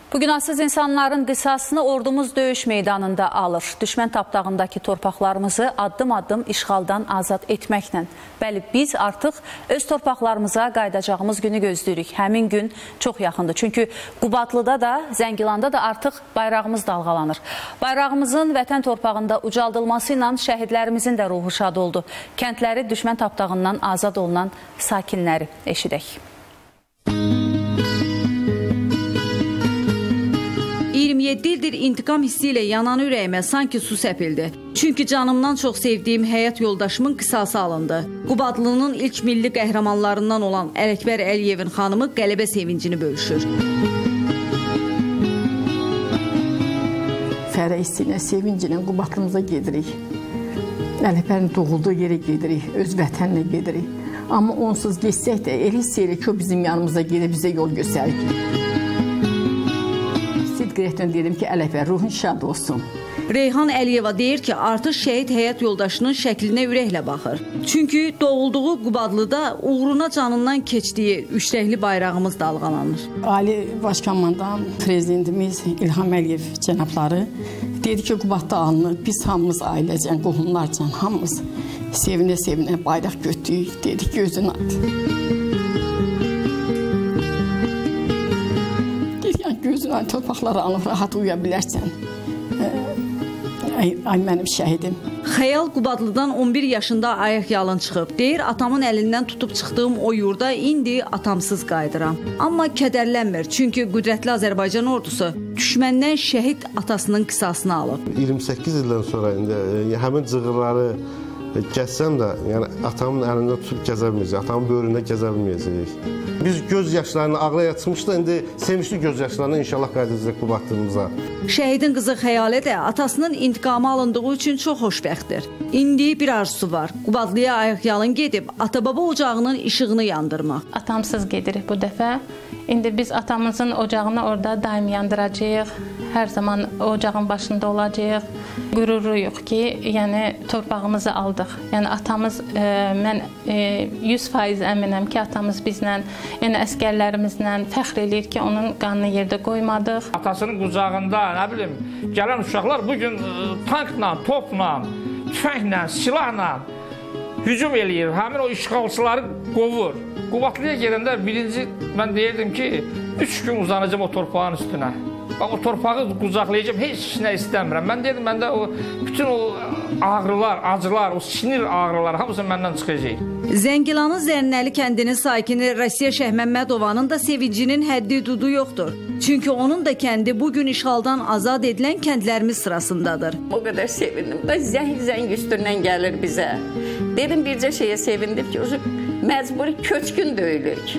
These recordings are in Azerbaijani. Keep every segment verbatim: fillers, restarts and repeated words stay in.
Bu günahsız insanların qisasını ordumuz döyüş meydanında alır. Düşmən tapdağındakı torpaqlarımızı addım-addım işğaldan azad etməklə. Bəli, biz artıq öz torpaqlarımıza qayıdacağımız günü gözləyirik. Həmin gün çox yaxındır. Çünki Qubadlıda da, Zəngilanda da artıq bayrağımız dalğalanır. Bayrağımızın vətən torpağında ucaldılması ilə şəhidlərimizin də ruhu şad oldu. Kəndləri düşmən tapdağından azad olunan sakinləri eşidək. iyirmi yeddi ildir intiqam hissi ilə yanan ürəyimə sanki su səpildi. Çünki canımdan çox sevdiyim həyat yoldaşımın qisası alındı. Qubadlının ilk milli qəhrəmanlarından olan Ələkbər Əliyevin xanımı qələbə sevincini bölüşür. Fərə hissinə, sevincinə Qubadlımıza gedirik. Ələkbərin doğulduğu yerə gedirik, öz vətənlə gedirik. Amma onsuz geçsək də elə hiss edirik ki, o bizim yanımıza gedir, bizə yol göstərir. Qeyrətdən deyirəm ki, Ələkbər ruhun şad olsun. Reyhan Əliyeva deyir ki, artıq şəhid həyat yoldaşının şəklinə ürəklə baxır. Çünki doğulduğu Qubadlıda uğruna canından keçdiyi üçrəkli bayrağımız dalğalanır. Ali Başkomandan prezidentimiz İlham Əliyev cənabları dedi ki, Qubadda alınır. Biz hamımız ailəcən, qohumlarcan, hamımız sevinə-sevinə bayraq götürdük. Dedik ki, özün at. Gözünə torpaqları alıb rahat uya bilərsən. Ay, ay mənim şəhidim. Xəyal Qubadlıdan on bir yaşında ayaq yalın çıxıb. Deyir, atamın əlindən tutub çıxdığım o yurda indi atamsız qayıdıram. Amma kədərlənmir, çünki qüdrətli Azərbaycan ordusu düşməndən şəhid atasının qisasını alıb. iyirmi səkkiz ildən sonra indi həmin cığırları gəzsəm də, yəni atamın əlində tutub gəzə bilməyəcək, atamın böyründə gəzə bilməyəcək. Biz göz yaşlarını ağlaya çıxmışdı, indi sevinçli göz yaşlarını inşallah qayıdacaq Qubadlımıza. Şəhidin qızı Xəyalə də atasının intiqamı alındığı üçün çox xoşbəxtdir. İndi bir arzusu var, Qubadlıya ayaq yalın gedib ata-baba ocağının işığını yandırmaq. Atamsız gedirik bu dəfə. İndi biz atamızın ocağını orada daim yandıracağıq. Hər zaman ocağın başında olacağıq. Qürurluyuq ki, yəni torpağımızı aldıq. Yəni atamız, e, mən e, yüz faiz əminəm ki, atamız bizlə, yəni əskərlərimizlə fəxr eləyir ki, onun qanını yerdə qoymadıq. Atasının qucağında, nə bilim, gələn uşaqlar bugün e, tankla, topla, tüfənglə, silahla hücum eləyir. Həmin o işğalçıları qovur. Qubadlıya gedəndə birinci mən deyirdim ki, üç gün uzanacağım o torpağın üstünə. Bax, o torpağı qucaqlayacağım, heç nə istəmirəm. Mən dedim, məndə o bütün o ağrılar, acılar, o sinir ağrılar hamısı məndən çıxacaq. Zəngilanın Zərnəli kəndinin sakini Rasiya Şəhməmmədovanın da sevincinin həddi dudu yoxdur. Çünki onun da kəndi bugün işğaldan azad edilən kəndlərimiz sırasındadır. O qədər sevindim. Zəng-zəng üstündən gəlir bizə. Dedim, bircə şeyə sevindim ki, məcburi köçkün döyülük.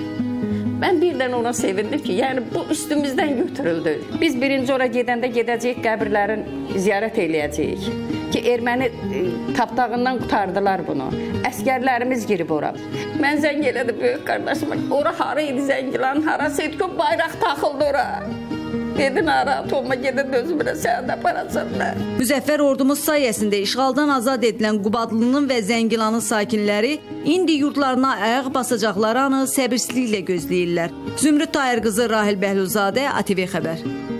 Mən birdən ona sevindim ki, yəni bu üstümüzdən götürüldü. Biz birinci ora gedəndə gedəcəyik, qəbirlərin ziyarət eləyəcəyik. Ki, erməni tapdağından qutardılar bunu. Əskərlərimiz girib ora. Mən zəng elədim böyük qardaşıma. Ora hara idi Zəngilan, harası idi ki, o bayraq taxıldı ora. Dedin, narahat olma, gedən özümünə sənə aparasınlar. Müzəffər ordumuz sayəsində işğaldan azad edilən Qubadlının və Zəngilanın sakinləri indi yurtlarına ayaq basacaqları anı səbirsizliklə gözləyirlər. Zümrüd Tahir qızı Rahil Bəhluzadə, A T V Xəbər.